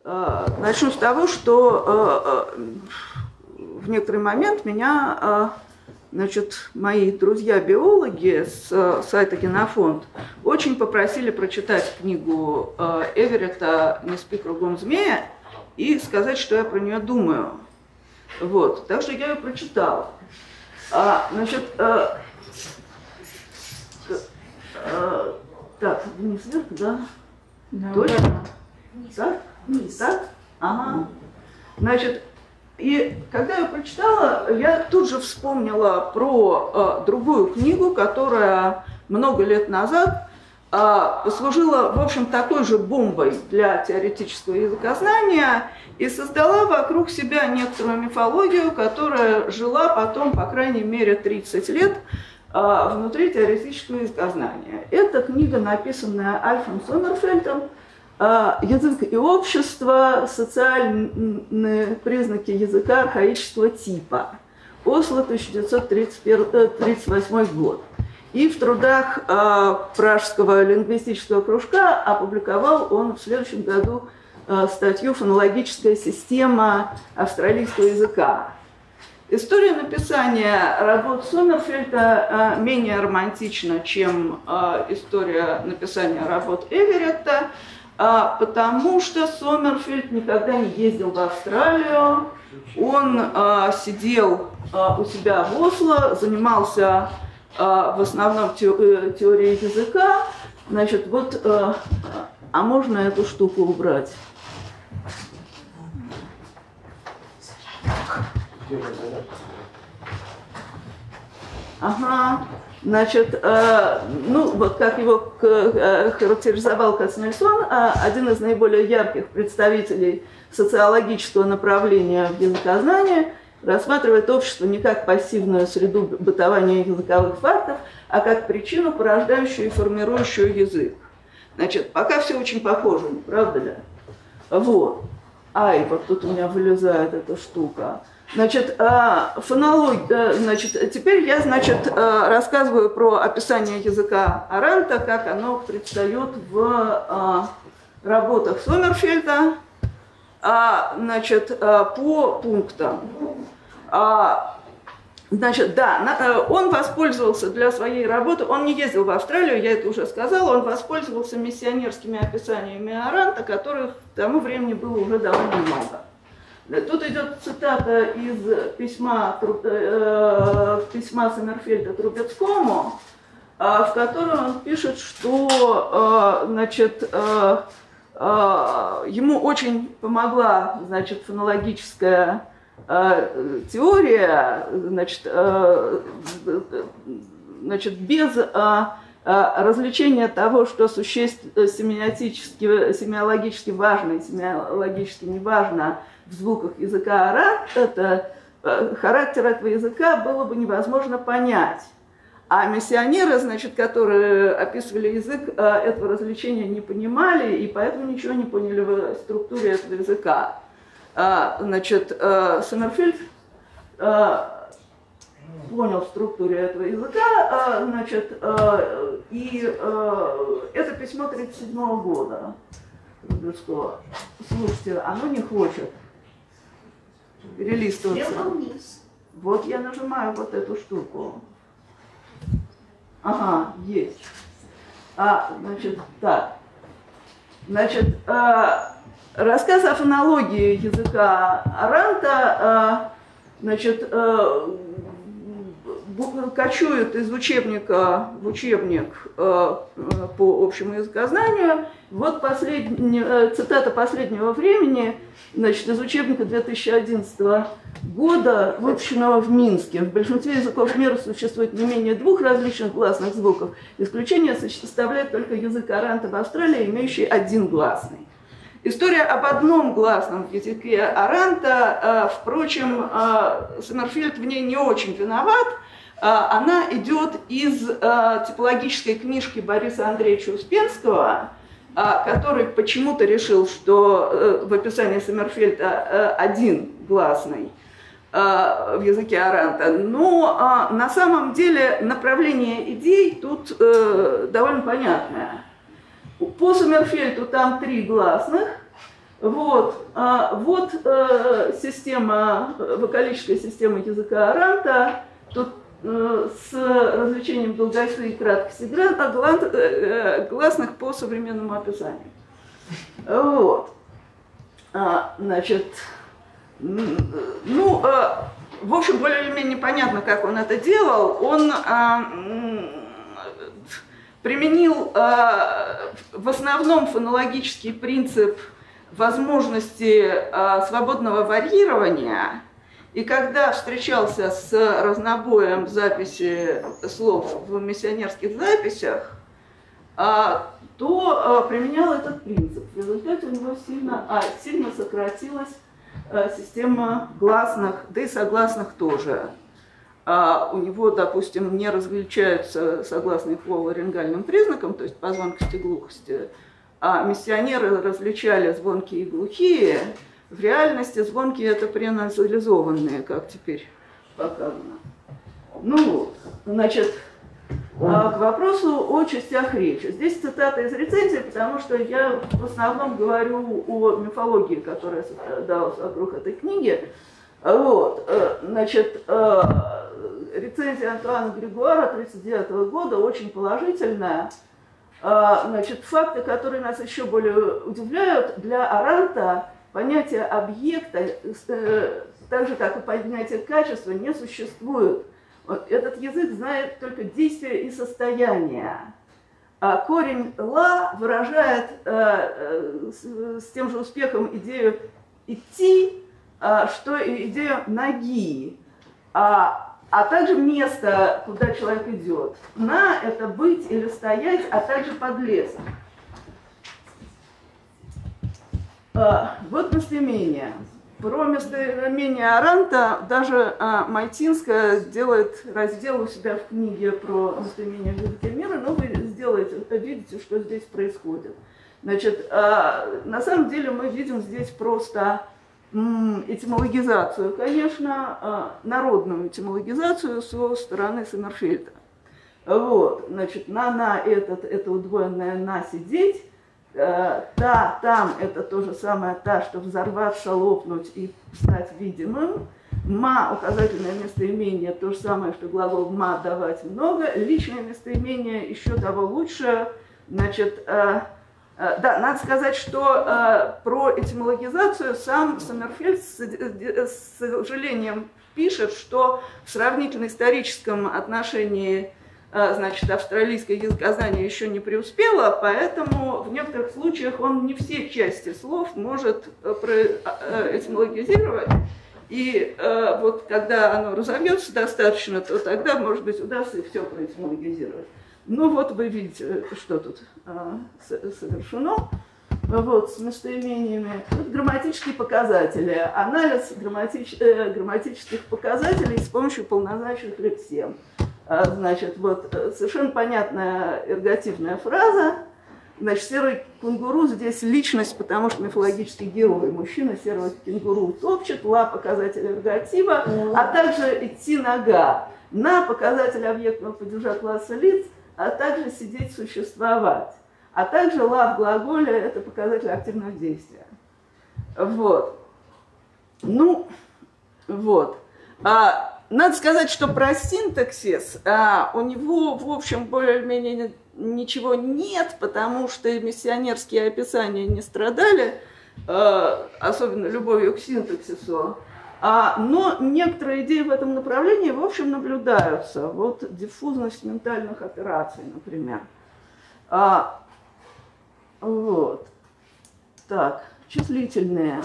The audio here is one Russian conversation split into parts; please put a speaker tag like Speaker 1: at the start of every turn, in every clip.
Speaker 1: Начну с того, что в некоторый момент меня, значит, мои друзья-биологи с сайта Генофонд очень попросили прочитать книгу Эверетта «Не спи кругом змея» и сказать, что я про нее думаю. Вот, так что я ее прочитала. Значит, так, вниз вверх, да? Точно? Так? Так? Ага. Значит, и когда я прочитала, я тут же вспомнила про другую книгу, которая много лет назад послужила, в общем, такой же бомбой для теоретического языкознания и создала вокруг себя некоторую мифологию, которая жила потом, по крайней мере, 30 лет внутри теоретического языкознания. Это книга, написанная Альфом Сомерфельдом, «Язык и общество. Социальные признаки языка архаического типа». Осло, 1938 год. И в трудах Пражского лингвистического кружка опубликовал он в следующем году статью «Фонологическая система австралийского языка». История написания работ Сомерфельда менее романтична, чем история написания работ Эверетта, потому что Сомерфельд никогда не ездил в Австралию, он сидел у себя в Осло, занимался в основном теорией языка. Значит, вот, а можно эту штуку убрать? Ага, значит, ну вот как его характеризовал Кацнельсон, один из наиболее ярких представителей социологического направления в языкознании, рассматривает общество не как пассивную среду бытования языковых фактов, а как причину, порождающую и формирующую язык. Значит, пока все очень похоже, не правда ли? Вот. Ай, вот тут у меня вылезает эта штука. Значит, фонология, значит, теперь я, значит, рассказываю про описание языка Аранта, как оно предстает в работах Сомерфельда, значит, по пунктам. Значит, да, он воспользовался для своей работы, он не ездил в Австралию, я это уже сказала, он воспользовался миссионерскими описаниями Аранта, которых к тому времени было уже довольно много. Тут идет цитата из письма Сомерфельда Трубецкому, в котором он пишет, что, значит, ему очень помогла, значит, фонологическая теория, значит, без развлечения того, что семиологически важно и семиологически не важно в звуках языка Арант, это характер этого языка было бы невозможно понять. А миссионеры, значит, которые описывали язык, этого развлечения не понимали, и поэтому ничего не поняли в структуре этого языка. Значит, Сомерфельд понял в структуре этого языка, значит, и это письмо 1937 года. Слушайте, оно не хочет перелистываться. Вот я нажимаю вот эту штуку. Ага, есть. Значит, так. Значит, рассказ о фонологии языка Аранта, значит, кочует из учебника в учебник по общему языкознанию. Вот цитата последнего времени, значит, из учебника 2011 года, выпущенного в Минске. В большинстве языков мира существует не менее 2 различных гласных звуков. Исключение составляет только язык Аранта в Австралии, имеющий 1 гласный. История об одном гласном в языке Аранта, впрочем, Сомерфельд в ней не очень виноват. Она идет из типологической книжки Бориса Андреевича Успенского, который почему-то решил, что в описании Сомерфельда 1 гласный в языке Аранта. Но на самом деле направление идей тут довольно понятное. По Сомерфельду там 3 гласных, Вот, система, вокалическая система языка аранта, тут с развлечением долготы и краткости гласных по современному описанию. Вот. Значит, в общем, более или менее понятно, как он это делал. Он применил в основном фонологический принцип возможности свободного варьирования, и когда встречался с разнобоем записи слов в миссионерских записях, то применял этот принцип. В результате у него сильно сократилась система гласных, да и согласных тоже. У него, допустим, не различаются согласные по ларингальным признакам, то есть по звонкости и глухости, а миссионеры различали звонкие и глухие. В реальности звонкие – это пренасализованные, как теперь показано. Значит, к вопросу о частях речи. Здесь цитата из рецензии, потому что я в основном говорю о мифологии, которая создалась вокруг этой книги. Значит, рецензия Антуана Григуара 1939 года очень положительная. Значит, факты, которые нас еще более удивляют, для аранта понятие объекта, так же как и понятие качества, не существует. Этот язык знает только действие и состояние. Корень «ла» выражает с тем же успехом идею «идти», что и идею «ноги», а также место, куда человек идет. «На» – это быть или стоять, а также подлесок. Вот местоимение. Про местоимение аранта даже Майтинская делает раздел у себя в книге про местоимение в языке мира, но вы видите, что здесь происходит. Значит, на самом деле мы видим здесь просто этимологизацию, конечно, народную этимологизацию со стороны Сомерфельда. Вот, значит, на это удвоенное «на» сидеть, та, там это то же самое та, что взорваться, лопнуть и стать видимым. Ма, указательное местоимение, то же самое, что глагол ма, давать много. Личное местоимение еще того лучше. Значит, да, надо сказать, что про этимологизацию сам Сомерфельд с сожалением пишет, что в сравнительно-историческом отношении значит, австралийское языкознание еще не преуспело, поэтому в некоторых случаях он не все части слов может этимологизировать. И вот когда оно разовьется достаточно, то тогда, может быть, удастся и все проэтимологизировать. Ну вот вы видите, что тут совершено. Вот, с местоимениями. Тут грамматические показатели. Анализ грамматических показателей с помощью полнозначных лексем. Значит, вот совершенно понятная эргативная фраза. Значит, серый кенгуру здесь личность, потому что мифологический герой. Мужчина серого кенгуру топчет, ла показатель эргатива, а также идти нога. На показатель объектного падежа класса лиц, а также сидеть, существовать. А также ла в глаголе – это показатель активного действия. Вот. Ну, вот. Надо сказать, что про синтаксис у него, в общем, более-менее ничего нет, потому что миссионерские описания не страдали, особенно любовью к синтаксису. Но некоторые идеи в этом направлении, в общем, наблюдаются. Вот диффузность ментальных операций, например. Вот. Так, числительные.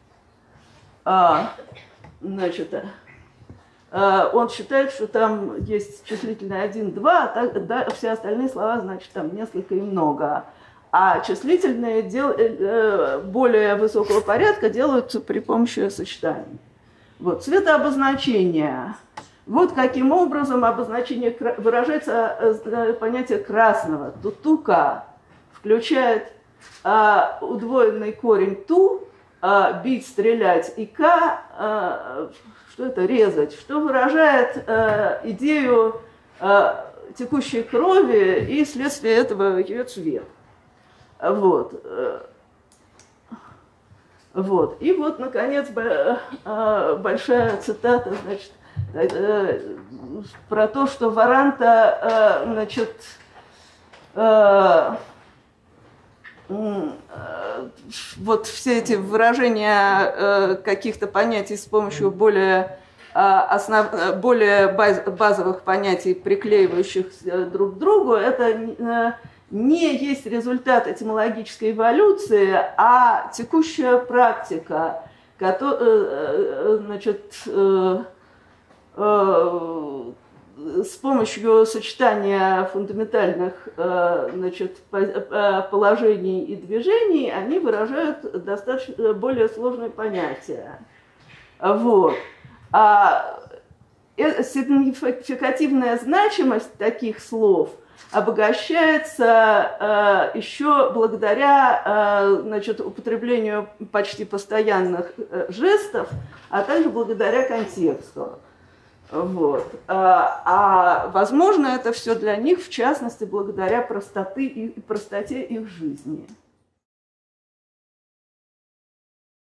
Speaker 1: Значит, он считает, что там есть числительные 1, 2, а все остальные слова, значит, там несколько и много. А числительные более высокого порядка делаются при помощи сочетаний. Вот, цветообозначение. Вот каким образом обозначение выражается понятие красного. Тутука включает удвоенный корень ту, бить, стрелять, и к, что это, резать, что выражает идею текущей крови и вследствие этого ее цвет. Вот. Вот. И вот, наконец, большая цитата, значит, про то, что Варанта, значит, вот все эти выражения каких-то понятий с помощью более базовых понятий, приклеивающихся друг к другу, это не есть результат этимологической эволюции, а текущая практика, значит, с помощью сочетания фундаментальных, значит, положений и движений они выражают достаточно более сложные понятия. Вот. Сигнификативная значимость таких слов обогащается еще благодаря, значит, употреблению почти постоянных жестов, а также благодаря контексту. Вот. Возможно, это все для них, в частности, благодаря простоте их жизни.